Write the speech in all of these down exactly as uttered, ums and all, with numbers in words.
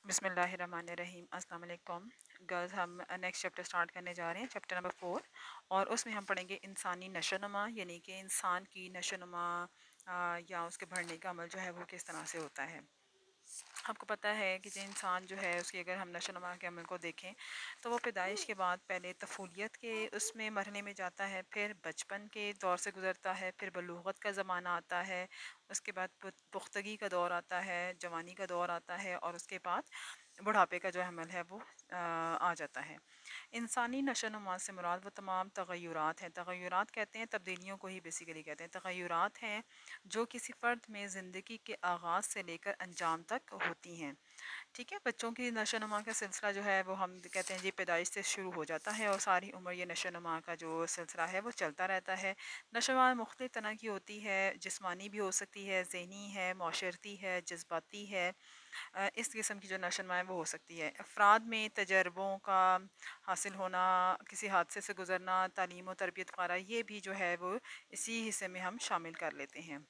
बिस्मिल्लाहिर्रहमानिर्रहीम। अस्सलाम वालेकुम गर्ल्स, हम नेक्स्ट चैप्टर स्टार्ट करने जा रहे हैं, चैप्टर नंबर फोर। और उसमें हम पढ़ेंगे इंसानी नशोनुमा, यानी कि इंसान की नशोनुमा या उसके बढ़ने का अमल जो है वो किस तरह से होता है। आपको पता है कि जो इंसान जो है उसकी अगर हम नशोनुमा के अमल को देखें तो वो पैदाइश के बाद पहले तफूलियत के उसमें मरने में जाता है, फिर बचपन के दौर से गुज़रता है, फिर बलूगत का ज़माना आता है, उसके बाद पुख्तगी का दौर आता है, जवानी का दौर आता है, और उसके बाद बुढ़ापे का जो अमल है वो आ, आ जाता है। इंसानी नशोनुमा से मुराद वो तमाम तग़य्युरात हैं। तग़य्युरात कहते हैं तब्दीलियों को ही बेसिकली कहते हैं। तग़य्युरात हैं जो किसी फ़र्द में ज़िंदगी के आगाज़ से लेकर अंजाम तक होती हैं। ठीक है, बच्चों की नशोनुमा का सिलसिला जो है वो हम कहते हैं जी पैदाइश से शुरू हो जाता है और सारी उम्र ये नशोनुमा का जो सिलसिला है वो चलता रहता है। नशोनुमा मुख्तलिफ़ तरह की होती है, जिस्मानी भी हो सकती है, ज़हनी है, माशरती है, जज्बाती है। अ, इस किस्म की जो नशोनुमा है वो हो सकती है। अफ़राद में तजर्बों का हासिल होना, किसी हादसे से गुज़रना, तालीम और तरबियत वगैरह, ये भी जो है वो इसी हिस्से में हम शामिल कर लेते हैं।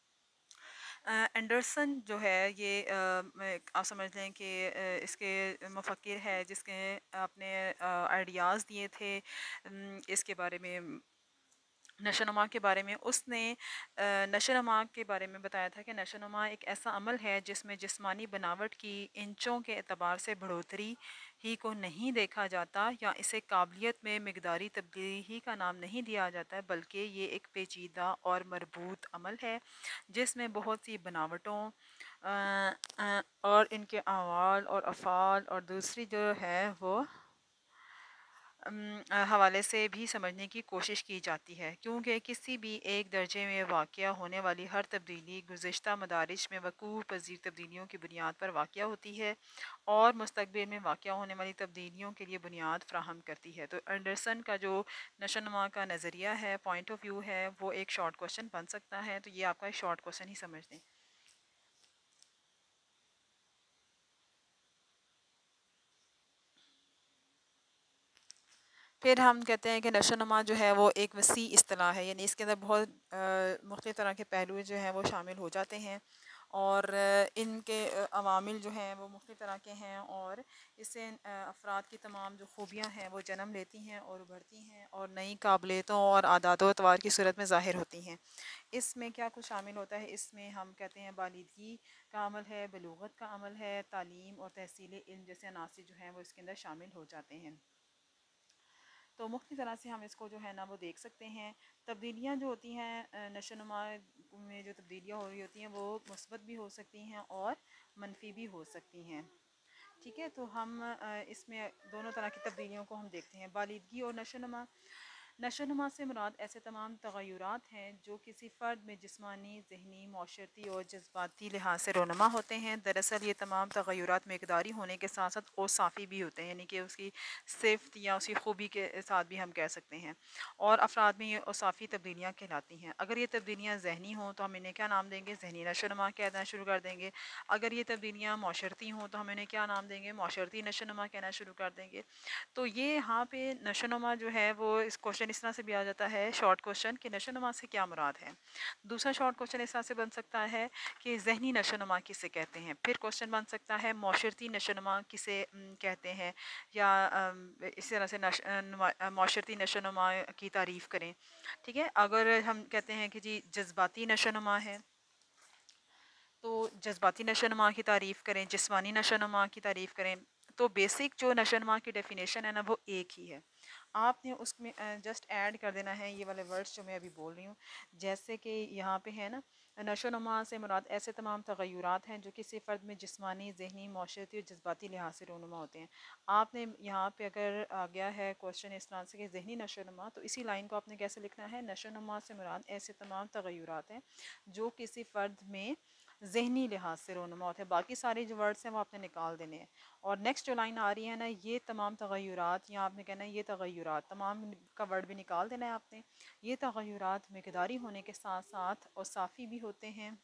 एंडरसन जो है ये अ, आप समझ लें कि इसके मुफक्किर है जिसके अपने आइडियाज़ दिए थे इसके बारे में, नशोनुमा के बारे में। उसने नशोनुमा के बारे में बताया था कि नशोनुमा एक ऐसा अमल है जिसमें जिस्मानी बनावट की इंचों के एतबार से बढ़ोतरी ही को नहीं देखा जाता, या इसे काबिलियत में मकदारी तब्दीली ही का नाम नहीं दिया जाता है, बल्कि ये एक पेचीदा और मरबूत अमल है जिसमें बहुत सी बनावटों और इनके अवाल और अफ़ाल और दूसरी जो है वो हवाले से भी समझने की कोशिश की जाती है, क्योंकि किसी भी एक दर्जे में वाक़या होने वाली हर तब्दीली गुज़िश्ता मदारिज में वक़ूअ पज़ीर तब्दीलियों की बुनियाद पर वाक़या होती है और मुस्तक़बिल में वाक़या होने वाली तब्दीलियों के लिए बुनियाद फ़राहम करती है। तो एंडरसन का जो नशोनुमा का नज़रिया है, पॉइंट ऑफ व्यू है, वो एक शॉर्ट क्वेश्चन बन सकता है। तो ये आपका एक शॉर्ट क्वेश्चन ही समझ लें। फिर हम कहते हैं कि नशोनुमा जो है वो एक वसी इस्तिलाह है, यानी इसके अंदर बहुत मुख्तलिफ़ तरह के पहलू जो हैं वो शामिल हो जाते हैं, और इनके अवामिल जो हैं वो मुख्तलिफ़ तरह के हैं, और इससे अफराद की तमाम जो खूबियाँ हैं वो जन्म लेती हैं और उभरती हैं और नई काबिलियतों और आदात व अतवार की सूरत में ज़ाहिर होती हैं। इसमें क्या कुछ शामिल होता है, इसमें हम कहते हैं बालिदगी का अमल है, बलूगत का अमल है, तालीम और तहसील इल्म जैसे अनासिर जो हैं वो इसके अंदर शामिल हो जाते हैं। तो मुख्तलिफ़ तरह से हम इसको जो है ना वो देख सकते हैं। तब्दीलियाँ जो होती हैं नशोनुमा में, जो तब्दीलियाँ हो रही होती हैं वो मुस्बत भी हो सकती हैं और मनफी भी हो सकती हैं। ठीक है, तो हम इसमें दोनों तरह की तब्दीलियों को हम देखते हैं, बालिदगी और नशोनुमा। नशोनुमा से मुराद ऐसे तमाम तग़य्युरात हैं जो किसी फ़र्द में जिस्मानी, ज़हनी, माशरती और जज्बाती लिहाज से रोनुमा होते हैं। दरअसल ये तमाम तग़य्युरात मकदारी होने के साथ साथ औसाफ़ी भी होते हैं, यानी कि उसकी सिफ़त या उसकी खूबी के साथ भी हम कह सकते हैं, और अफराद में ये औसाफ़ी तब्दीलियाँ कहलाती हैं। अगर ये तब्दीलियाँ ज़हनी हों तो हम इन्हें क्या नाम देंगे, ज़हनी नशोनुमा कहना शुरू कर देंगे। अगर ये तब्दीलियाँ माशरती हों तो हम इन्हें क्या नाम देंगे, माशरती नशोनुमा कहना शुरू कर देंगे। तो ये यहाँ पे नशोनुमा जो है वो इस क्वेश्चन इस तरह से भी आ जाता है, शॉर्ट क्वेश्चन, कि नशोनुमा से क्या मुराद है। दूसरा शॉर्ट क्वेश्चन इस तरह से बन सकता है कि ज़हनी नशोनुमा किसे कहते हैं। फिर क्वेश्चन बन सकता है माशरती नशोनुमा किसे कहते हैं, या इस तरह से नश माशरती नशोनुमा की तारीफ़ करें। ठीक है, अगर हम कहते हैं कि जी जज्बाती नशोनुमा है तो जज्बाती नशोनुमा की तारीफ़ करें, जिस्मानी नशोनुमा की तारीफ़ करें, तो बेसिक जो नशोनुमा की डेफिनेशन है ना वो एक ही है। आपने उसमें जस्ट ऐड कर देना है ये वाले वर्ड्स जो मैं अभी बोल रही हूँ। जैसे कि यहाँ पे है ना, नशोनुमा से मुराद ऐसे तमाम तग़य्युरात हैं जो किसी फ़र्द में जिस्मानी, ज़हनी, माशरती और जज्बाती लिहाज से रोनुमा होते हैं। आपने यहाँ पे अगर आ गया है क्वेश्चन इस तरह से कि ज़हनी नशोनुमा, तो इसी लाइन को आपने कैसे लिखना है, नशोनुमा से मुराद ऐसे तमाम तग़य्युरात हैं जो किसी फ़र्द में ज़हनी लिहाज से रोनुमा होते हैं। बाकी सारे जो वर्ड्स हैं वो आपने निकाल देने हैं। और नेक्स्ट जो लाइन आ रही है ना, ये तमाम तग़य्युरात, या आपने कहना है ये तग़य्युरात, तमाम का वर्ड भी निकाल देना है आपने। ये तग़य्युरात मकदारी होने के साथ साथ औसाफ़ी भी होते हैं,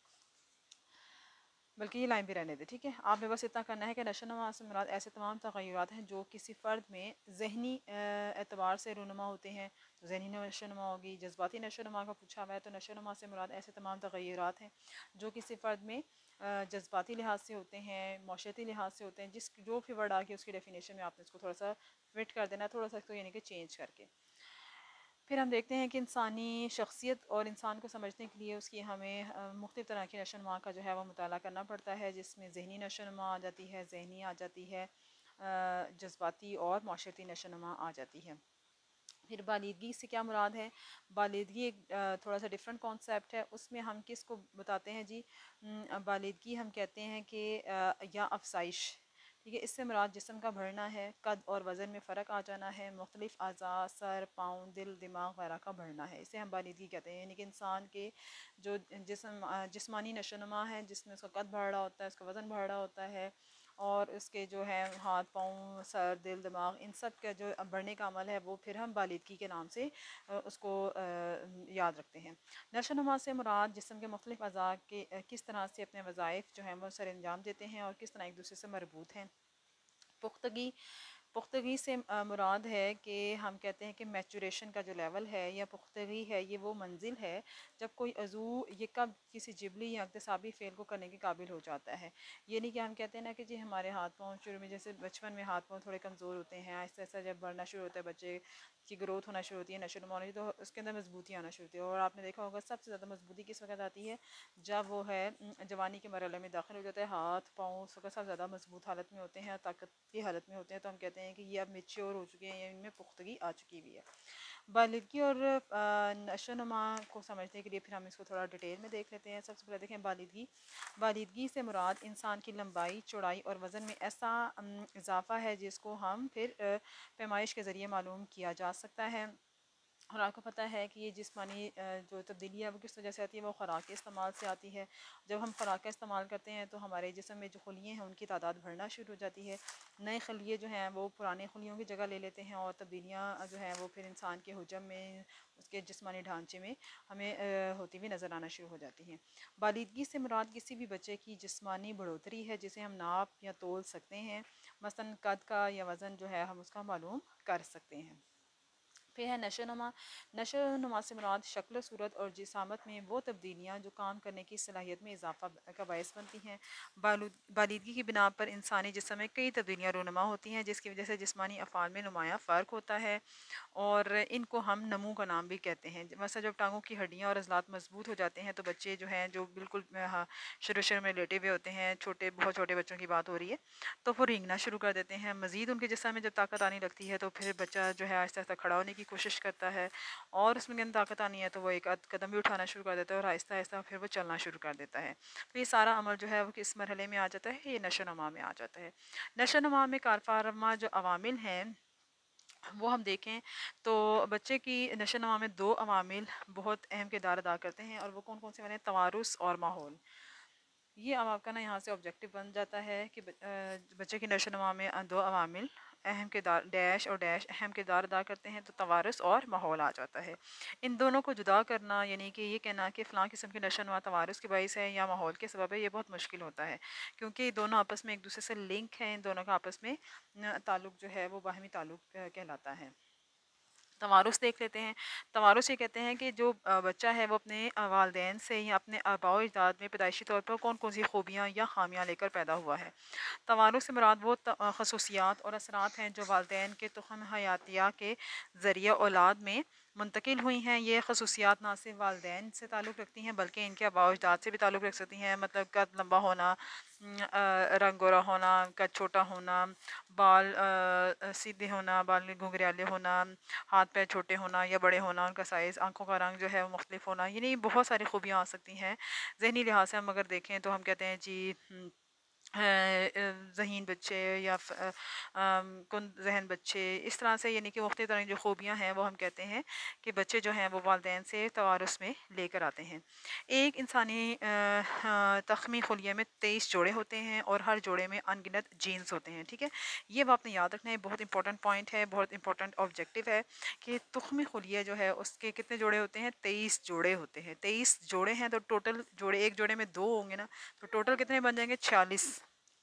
बल्कि ये लाइन भी रहने दे। ठीक है, आपने बस इतना करना है कि नशोनुमा से मुराद ऐसे तमाम तग़य्युरात हैं जो किसी फ़र्द में ज़हनी एतबार से रूनुमा होते हैं, तो ज़हनी नशोनुमा होगी। जज्बाती नशोनुमा का पूछा हुआ है तो नशोनुमा से मुराद ऐसे तमाम तग़य्युरात हैं जो किसी फ़र्द में जज्बाती लिहाज से होते हैं, माशरती लिहाज से होते हैं, जिस जो भी वर्ड आके उसकी डेफिनेशन में आपने इसको थोड़ा सा फिट कर देना, थोड़ा सा इसको यानी कि चेंज करके। फिर हम देखते हैं कि इंसानी शख्सियत और इंसान को समझने के लिए उसकी हमें मुख्तलिफ़ तरह की नशोनुमा का जो है वो मुताला करना पड़ता है, जिसमें ज़हनी नशोनुमा आ जाती है, ज़हनी आ जाती है, जज्बाती और माशरती नशोनुमा आ जाती है। फिर बालिदगी से क्या मुराद है? बालिदगी एक थोड़ा सा डिफरेंट कॉन्सेप्ट है। उसमें हम किसको बताते हैं जी? बालिदगी हम कहते हैं कि या अफसाइश, ठीक है, इससे मुराद जिस्म का बढ़ना है, कद और वज़न में फ़र्क आ जाना है, मुख्तलिफ़ अज़ा, सर, पाँव, दिल, दिमाग वगैरह का बढ़ना है, इसे हम बालिदगी कहते हैं। यानी कि इंसान के जो जिस्म जिस्मानी नशोनुमा है, जिसमें उसका कद बढ़ रहा होता है, उसका वज़न बढ़ रहा होता है, और उसके जो है हाथ, पाँव, सर, दिल, दिमाग, इन सब का जो बढ़ने का अमल है वो फिर हम बालिदगी के नाम से उसको याद रखते हैं। नशोनुमा से मुराद जिस्म के मुख्तलिफ़ अज़ा के किस तरह से अपने वज़ाइफ जो हैं वो सर अंजाम देते हैं और किस तरह एक दूसरे से मरबूत हैं। पुख्तगी पुख्तगी से मुराद है कि हम कहते हैं कि मैचुरेशन का जो लेवल है या पुख्तगी है, ये वो मंजिल है जब कोई अज़ू ये कब किसी जिबली या इक्तसाबी फ़ेल को करने के काबिल हो जाता है। ये नहीं कि हम कहते हैं ना कि जी हमारे हाथ पाँव शुरू में, जैसे बचपन में हाथ पाँव थोड़े कमज़ोर होते हैं, आहिस्ता आहिस्ता जब बढ़ना शुरू होता है, बच्चे की ग्रोथ होना शुरू होती है, नशोनुमा होनी, तो उसके अंदर मजबूती आना शुरू होती है। और आपने देखा होगा सबसे ज़्यादा मजबूती किस वक्त आती है? जब वो है जवानी के मरहले में दाखिल हो जाता है, हाथ पाँव उसका सब ज़्यादा मजबूत हालत में होते हैं, ताकत की हालत में होते हैं, तो हम कहते हैं कि ये अब मेच्योर हो चुके हैं या इनमें पुख्तगी आ चुकी हुई है। बालिदगी और नशोनुमा को समझने के लिए फिर हम इसको थोड़ा डिटेल में देख लेते हैं। सबसे पहले देखें बालिदगी। बालिदगी से मुराद इंसान की लंबाई, चौड़ाई और वज़न में ऐसा इजाफा है जिसको हम फिर पैमाइश के ज़रिए मालूम किया जा सकता है। और आपको पता है कि ये जिस्मानी जो तब्दीली है वो किस वजह से आती है? वो ख़ुराक के इस्तेमाल से आती है। जब हम ख़ुराक का इस्तेमाल करते हैं तो हमारे जिस्म में जो खलिये हैं उनकी तादाद बढ़ना शुरू हो जाती है। नए खलिये जो हैं वो पुराने खलियों की जगह ले लेते हैं और तब्दीलियाँ जो हैं वो फिर इंसान के हुजम में, उसके जिस्मानी ढांचे में हमें होती हुई नज़र आना शुरू हो जाती हैं। बालिदगी से मुराद किसी भी बच्चे की जिस्मानी बढ़ोतरी है जिसे हम नाप या तोल सकते हैं। मसलन कद का या वज़न जो है हम उसका मालूम कर सकते हैं। फिर है नशोनुमा। नशोनुमा से मुराद शक्ल, सूरत और जिसामत में वो तब्दीलियाँ जो काम करने की सलाहियत में इजाफा का बायस बनती हैं। बालिदगी की बिना पर इंसानी जिस्म में कई तब्दीलियाँ रूनुमा होती हैं, जिसकी वजह से जिस्मानी अफ़ाल में नुमाया फ़र्क होता है और इनको हम नमू का नाम भी कहते हैं। वैसे जब टांगों की हड्डियाँ और अज़लात मजबूत हो जाते हैं तो बच्चे जो हैं जो बिल्कुल हाँ शुरू शुरू में लेटे हुए होते हैं, छोटे बहुत छोटे बच्चों की बात हो रही है, तो वो रेंगना शुरू कर देते हैं। मज़ीद उनके जिस्म में जब ताकत आने लगती है तो फिर बच्चा जो है आहिस्ता आहिस्ता खड़ा होने की कोशिश करता है, और उसमें अगर ताकत आनी है तो वो एक आध कदम भी उठाना शुरू कर देता है और आहिस्ता आहिस्ता फिर वो चलना शुरू कर देता है। तो ये सारा अमल जो है वो किस मरहले में आ जाता है? ये नशोनुमा में आ जाता है। नशोनुमा में कारफरमा जो अवामिल हैं वो हम देखें तो बच्चे की नशोनुमा में दो अवामिल बहुत अहम किरदार अदा करते हैं, और वो कौन कौन से बने? तवारुस और माहौल। ये अब आपका ना यहाँ से ऑब्जेक्टिव बन जाता है कि बच्चे की नशोनुमा में दो अवामिल अहम किरदार डैश और डैश अहम किरदार अदा करते हैं, तो तवारुस और माहौल आ जाता है। इन दोनों को जुदा करना, यानी कि ये कहना कि फ़लाँ किस्म की नशोनुमा तवारुस के बाइस है या माहौल के सबब है, ये बहुत मुश्किल होता है, क्योंकि दोनों आपस में एक दूसरे से लिंक हैं। इन दोनों का आपस में ताल्लुक़ जो है वो बाहमी ताल्लुक़ कहलाता है। तवारुस देख लेते हैं। तवारुस ये कहते हैं कि जो बच्चा है वो अपने वालदैन से या अपने आबाओ अजदाद में पैदाइशी तौर पर कौन कौन सी खूबियाँ या खामियाँ लेकर पैदा हुआ है। तवारुस से मुराद वो खसूसियात और असरात हैं जो वालदैन के तुख़्म हयातिया के ज़रिए औलाद में मुंतकिल हुई हैं। ये खसूसियात ना सिर्फ वालदैन से ताल्लुक़ रखती हैं बल्कि इनके आबाओ अजदाद से भी ताल्लुक़ रख सकती हैं। मतलब कद लंबा होना, रंग गोरा होना, कद छोटा होना, बाल सीधे होना, बाल घुंघराले होना, हाथ पैर छोटे होना या बड़े होना, उनका साइज़, आँखों का रंग जो है वो मुख्तलिफ होना, यानी बहुत सारी खूबियाँ आ सकती हैं। ज़हनी लिहाज से हम अगर देखें तो हम कहते हैं जी ज़हीन बच्चे या कुन जहन बच्चे, इस तरह से, यानी कि मुख्तलिफ तरह की जो खूबियाँ हैं वो हम कहते हैं कि बच्चे जो हैं वो वालदैन से तवारुस में लेकर आते हैं। एक इंसानी तख्मी खुलिये में तेईस जोड़े होते हैं और हर जोड़े में अनगिनत जीन्स होते हैं। ठीक है, ये अब आपने याद रखना है, बहुत इंपॉर्टेंट पॉइंट है, बहुत इंपॉर्टेंट ऑब्जेक्टिव है कि तुख्मी खुलिये जो है उसके कितने जोड़े होते हैं? तेईस जोड़े होते हैं। तेईस जोड़े हैं तो टोटल जोड़े, एक जोड़े में दो होंगे ना, तो टोटल कितने बन जाएंगे? छियालीस।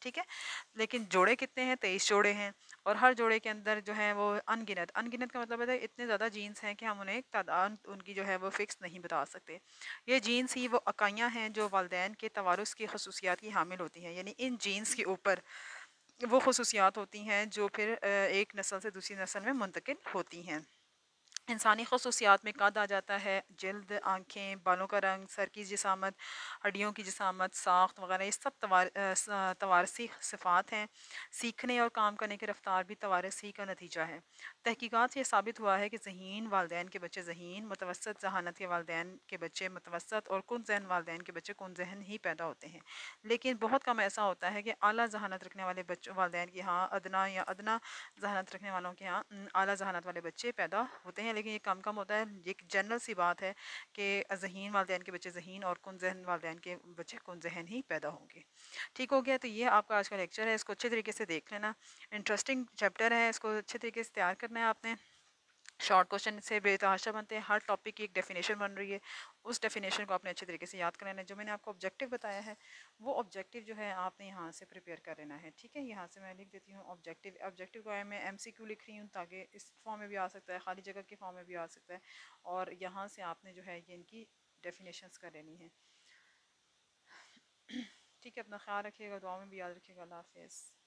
ठीक है। लेकिन जोड़े कितने हैं? तेईस जोड़े हैं, और हर जोड़े के अंदर जो है वो अनगिनत, अनगिनत का मतलब है इतने ज़्यादा जीन्स हैं कि हम उन्हें तादाद उनकी जो है वो फ़िक्स नहीं बता सकते। ये जीन्स ही वो अकाइयाँ हैं जो वालदैन के तवारुस की खसूसियात की हामिल होती हैं, यानी इन जीन्स के ऊपर वो खसूसियात होती हैं जो फिर अ, एक नस्ल से दूसरी नस्ल में मुंतकिल होती हैं। इंसानी खसूसियात में कद आ जाता है, जल्द, आँखें, बालों का रंग, सर की जिसामत, हड्डियों की जिसामत, साख्त वगैरह, ये सब तवार अ, स तवारसी सिफ़ात हैं। सीखने और काम करने की रफ़्तार भी तवारसी का नतीजा है। तहकीकात से ये साबित हुआ है कि ज़हीन वालदैन के बच्चे ज़हीन, मुतवस्सित ज़हानत के वालदैन के बच्चे मुतवस्सित, और कुन ज़हन वालदैन के बच्चे कुन ज़हन ही पैदा होते हैं। लेकिन बहुत कम ऐसा होता है कि आला ज़हानत रखने वाले बच्चों वालदैन के यहाँ अदना या अदना ज़हानत रखने वालों के यहाँ उम, आला ज़हानत वाले बच्चे पैदा होते हैं, लेकिन ये कम कम होता है। ये एक जनरल सी बात है कि ज़हीन वालदैन के बच्चे ज़हीन और कुन ज़हन वालदैन के बच्चे कुन ज़हन ही पैदा होंगे। ठीक हो गया? तो ये आपका आज का लेक्चर है, इसको अच्छे तरीके से देख लेना। इंटरेस्टिंग चैप्टर है, इसको अच्छे तरीके से तैयार करना है आपने। शॉर्ट क्वेश्चन से बेतहाशा बनते हैं, हर टॉपिक की एक डेफिनेशन बन रही है, उस डेफिनेशन को आपने अच्छे तरीके से याद कर लेना है। जो मैंने आपको ऑब्जेक्टिव बताया है वो ऑब्जेक्टिव जो है आपने यहाँ से प्रिपेयर कर लेना है, ठीक है। यहाँ से मैं लिख देती हूँ ऑब्जेक्टिव। ऑब्जेक्टिव को मैं एम सी क्यू लिख रही हूँ ताकि इस फॉर्म में भी आ सकता है, खाली जगह के फॉर्म में भी आ सकता है, और यहाँ से आपने जो है ये इनकी डेफिनेशंस कर लेनी है। ठीक है, अपना ख्याल रखिएगा, दुआ में भी याद रखिएगा। अल्लाह हाफिज़।